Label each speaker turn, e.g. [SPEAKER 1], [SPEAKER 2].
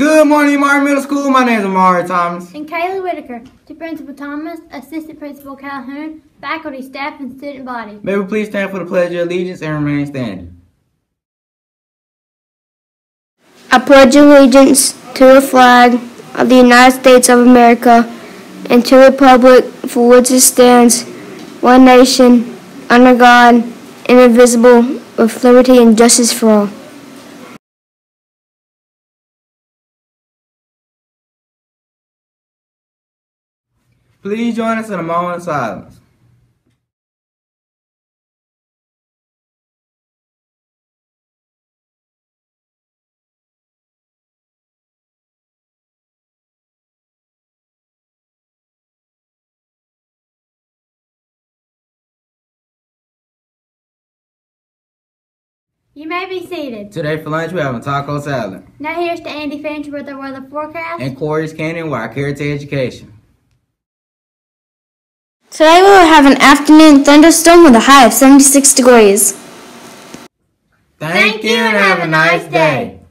[SPEAKER 1] Good morning, Martin Middle School. My name is Amari Thomas.
[SPEAKER 2] And Kaylee Whitaker. To Principal Thomas, Assistant Principal Calhoun, faculty, staff, and student body.
[SPEAKER 1] May we please stand for the Pledge of Allegiance and remain standing.
[SPEAKER 3] I pledge allegiance to the flag of the United States of America and to the republic for which it stands, one nation, under God, indivisible, with liberty and justice for all.
[SPEAKER 1] Please join us in a moment of silence.
[SPEAKER 2] You may be seated.
[SPEAKER 1] Today for lunch, we're having taco salad.
[SPEAKER 2] Now here's to Andy Finch with the weather forecast.
[SPEAKER 1] And Corey's Canyon with our Carity Education.
[SPEAKER 3] Today we will have an afternoon thunderstorm with a high of 76 degrees.
[SPEAKER 1] Thank you and have a nice day.